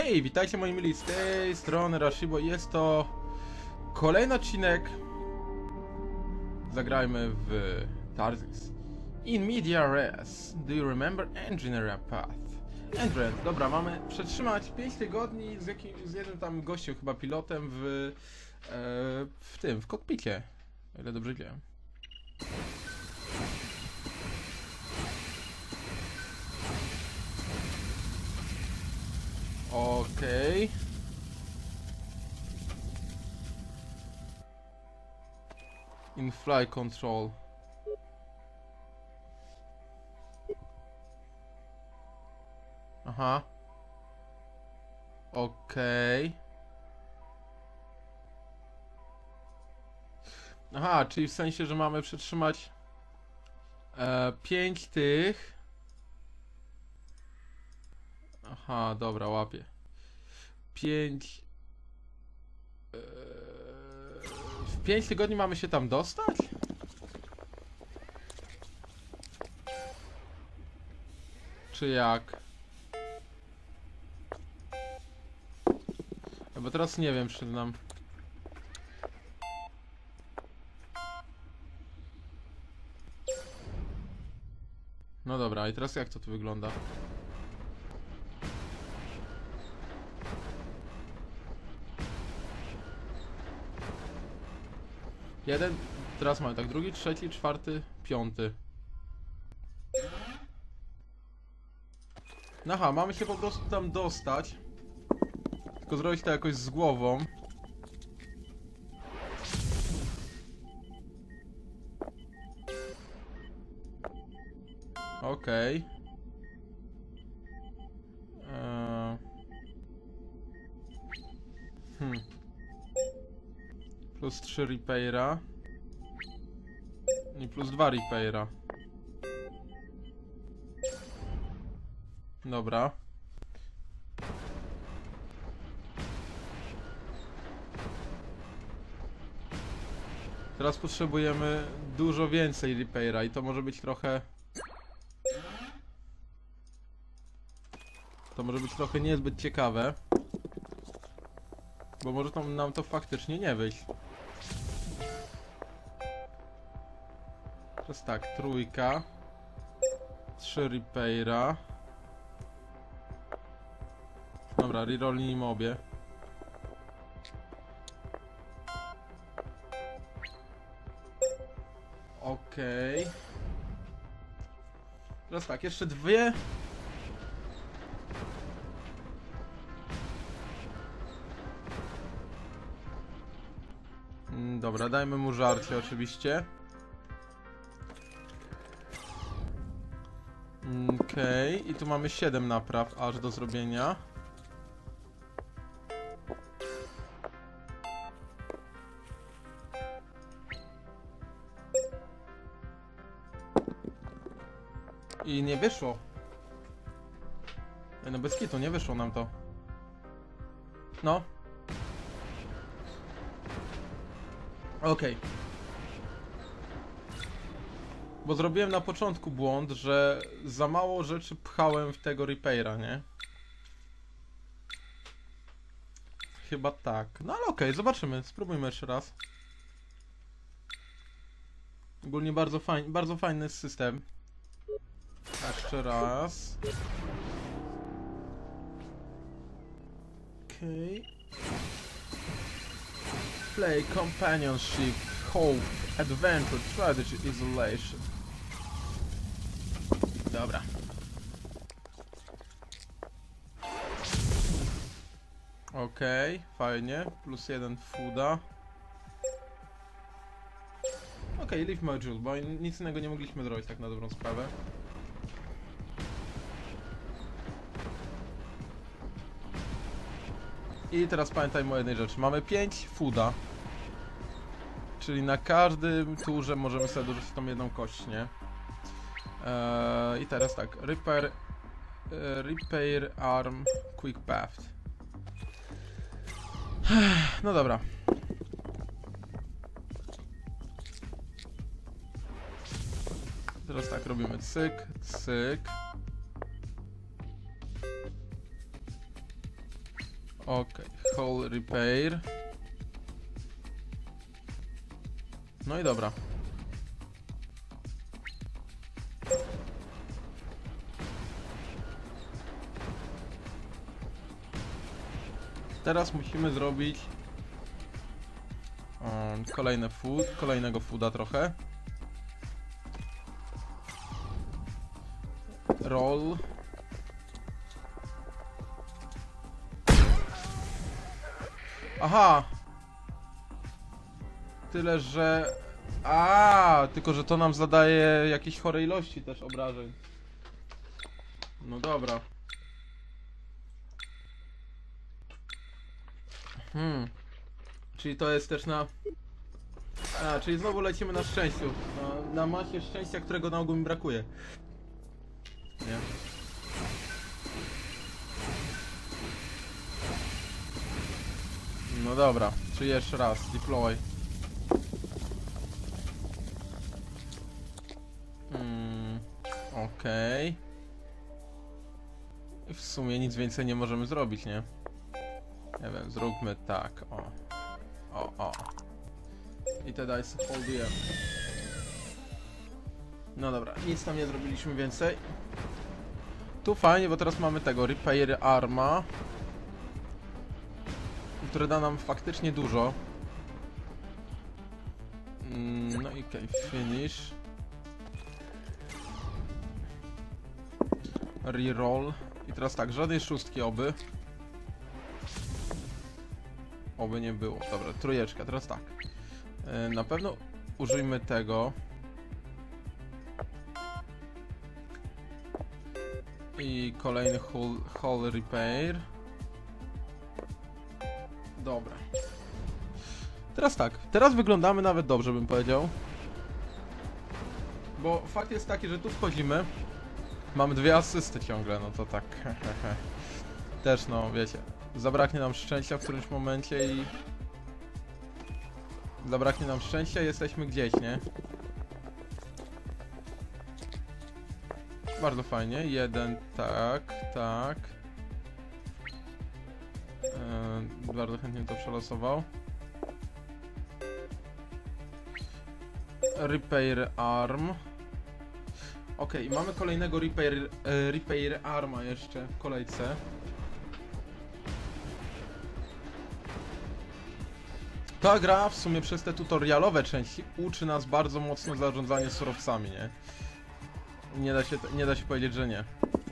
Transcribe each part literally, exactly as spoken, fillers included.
Hej, witajcie moi mili, z tej strony Rashibo. Jest to kolejny odcinek. Zagrajmy w Tarsis In Media Res. Do you remember Engineer Path? Engineer, dobra, mamy przetrzymać pięć tygodni z, jakim, z jednym tam gościem, chyba pilotem w, e, w tym, w kokpicie, o ile dobrze wiem. Okej. Okay. In fly control. Aha. Okej. Okay. Aha, czyli w sensie, że mamy przetrzymać e, pięć tych. Aha, dobra, łapię. Pięć... Yy, w pięć tygodni mamy się tam dostać? Czy jak? No bo teraz nie wiem, czy nam... No dobra, i teraz jak to tu wygląda? Jeden, teraz mamy tak, drugi, trzeci, czwarty, piąty. Aha, mamy się po prostu tam dostać. Tylko zrobić to jakoś z głową. Okej. Okay. Eee. Hmm. Plus trzy repaira. I plus dwa repaira. Dobra. Teraz potrzebujemy dużo więcej repaira i to może być trochę... To może być trochę niezbyt ciekawe. Bo może to, nam to faktycznie nie wyjść. Teraz tak, trójka. Trzy repaira. Dobra, rerolnijmy obie. Okej. Okay. Teraz tak, jeszcze dwie. Dobra, dajmy mu żarcie oczywiście. Okej, okay. I tu mamy siedem napraw aż do zrobienia. I nie wyszło. No bez kitu, nie wyszło nam to. No. Okej. Okay. Bo zrobiłem na początku błąd, że za mało rzeczy pchałem w tego repaira, nie? Chyba tak. No ale okej, okay, zobaczymy. Spróbujmy jeszcze raz. Ogólnie bardzo fajny, bardzo fajny system. Jeszcze raz. Okej. Okay. Play, companionship, hope, adventure, strategy, isolation. Dobra. Okej, okay, fajnie. Plus jeden fooda. Okej, okay, leave module, bo nic innego nie mogliśmy zrobić tak na dobrą sprawę. I teraz pamiętajmy o jednej rzeczy. Mamy pięć fooda. Czyli na każdym turze możemy sobie dorzucić tą jedną kość, nie? Eee, I teraz tak. Repair, e, repair arm quick path. No dobra. Teraz tak robimy cyk, cyk. Okej, hull repair. No i dobra. Teraz musimy zrobić um, kolejny food, kolejnego fooda trochę. Roll. Aha! Tyle, że... A, tylko że to nam zadaje jakieś chore ilości też obrażeń. No dobra. Hmm. Czyli to jest też na... A, czyli znowu lecimy na szczęściu. Na, na masie szczęścia, którego na ogół mi brakuje. Nie? No dobra, czy jeszcze raz, deploy. Hmm, okej. Okay. W sumie nic więcej nie możemy zrobić, nie? Nie wiem, zróbmy tak, o. O, o. I te dice holdujemy. No dobra, nic tam nie zrobiliśmy więcej. Tu fajnie, bo teraz mamy tego, repair arma, które da nam faktycznie dużo. No i okej, okay, finish. Reroll. I teraz tak, żadnej szóstki oby. Oby nie było. Dobra, trójeczka, teraz tak. Na pewno użyjmy tego. I kolejny hull, hull repair. Dobra. Teraz tak, teraz wyglądamy nawet dobrze, bym powiedział. Bo fakt jest taki, że tu wchodzimy. Mamy dwie asysty ciągle, no to tak. Też no, wiecie. Zabraknie nam szczęścia w którymś momencie i... Zabraknie nam szczęścia i jesteśmy gdzieś, nie? Bardzo fajnie. Jeden, tak, tak. Eee, bardzo chętnie to przelosował. Repair arm. Ok, i mamy kolejnego repair, e, repair arma jeszcze w kolejce. Ta gra w sumie przez te tutorialowe części uczy nas bardzo mocno zarządzania surowcami, nie? Nie da się, nie da się powiedzieć, że nie.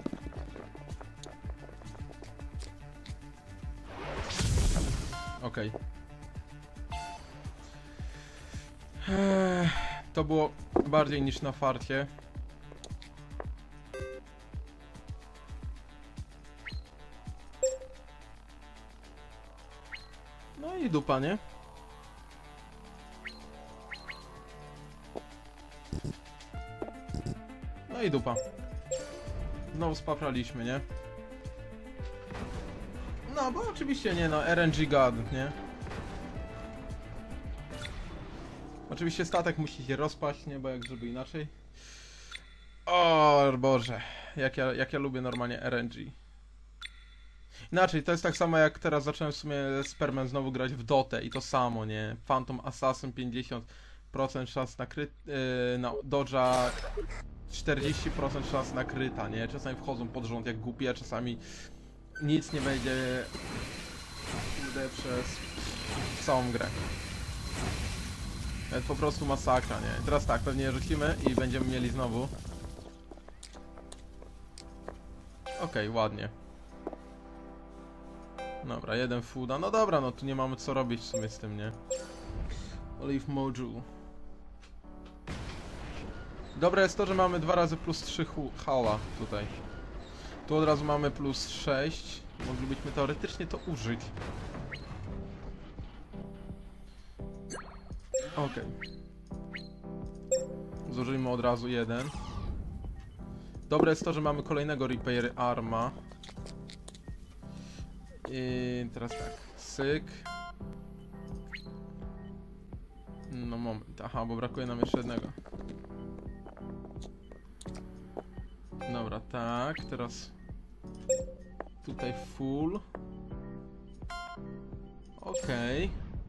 Okej. Okay. To było bardziej niż na farcie. No i dupa, nie? No i dupa. Znowu spapraliśmy, nie? No, bo oczywiście nie, no, R N G God, nie? Oczywiście statek musi się rozpaść, nie? Bo jak żeby inaczej. O Boże, jak ja, jak ja lubię normalnie R N G. Inaczej, to jest tak samo jak teraz zacząłem w sumie Sperman znowu grać w Dotę i to samo, nie? Phantom Assassin pięćdziesiąt procent szans na kryt... Yy, na dodge'a czterdzieści procent szans na kryta, nie? Czasami wchodzą pod rząd jak głupie, a czasami nic nie będzie kurde przez całą grę. To jest po prostu masakra, nie? I teraz tak, pewnie rzucimy i będziemy mieli znowu. Okej, okay, ładnie. Dobra, jeden fooda. No dobra, no tu nie mamy co robić w sumie z tym, nie? Olive module. Dobre jest to, że mamy dwa razy plus trzy hała tutaj. Tu od razu mamy plus sześć. Moglibyśmy teoretycznie to użyć. Okej. Okay. Zużyjmy od razu jeden. Dobre jest to, że mamy kolejnego repair arma. I teraz tak. Syk. No moment. Aha, bo brakuje nam jeszcze jednego. Dobra, tak. Teraz tutaj full. Okej.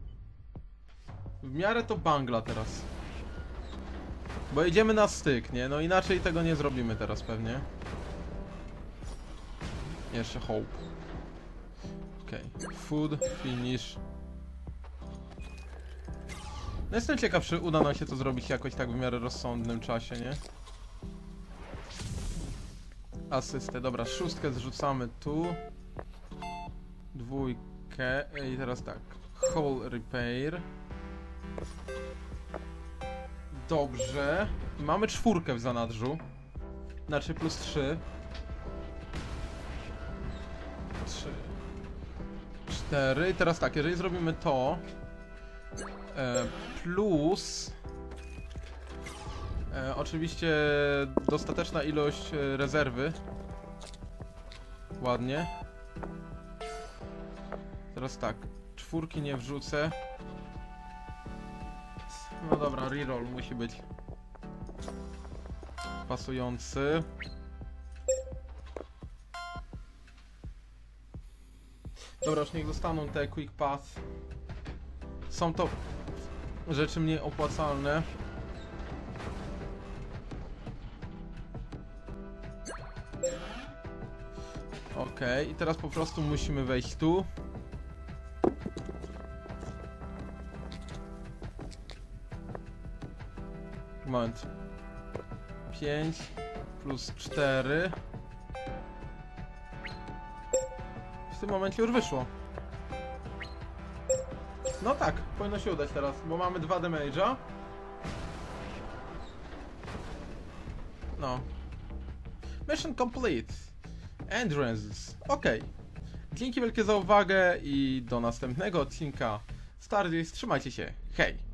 W miarę to bangla teraz. Bo jedziemy na styk, nie? No inaczej tego nie zrobimy teraz pewnie. Jeszcze hope. Okej. Okay. Food, finish. No jestem ciekaw, czy uda nam się to zrobić jakoś tak w miarę rozsądnym czasie, nie? Asystę, dobra, szóstkę zrzucamy tu. Dwójkę i teraz tak. Whole repair. Dobrze. Mamy czwórkę w zanadrzu. Znaczy plus trzy. Trzy. Cztery. I teraz tak, jeżeli zrobimy to e, plus e, oczywiście dostateczna ilość e, rezerwy. Ładnie. Teraz tak, czwórki nie wrzucę. No dobra, reroll musi być pasujący. Dobra, już niech dostaną te quick path. Są to rzeczy mniej opłacalne. Okej, okay, i teraz po prostu musimy wejść tu. Moment. pięć plus cztery. W tym momencie już wyszło. No tak, powinno się udać teraz, bo mamy dwa damage'a. No. Mission complete. Entrances. Okej. Okay. Dzięki wielkie za uwagę i do następnego odcinka Stardew. Trzymajcie się. Hej!